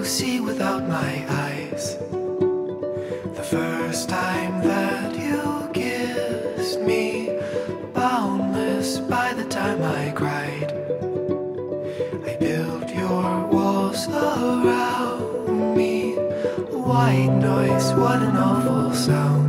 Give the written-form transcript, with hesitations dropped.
to see without my eyes. The first time that you kissed me, boundless by the time I cried. I built your walls around me, white noise, what an awful sound.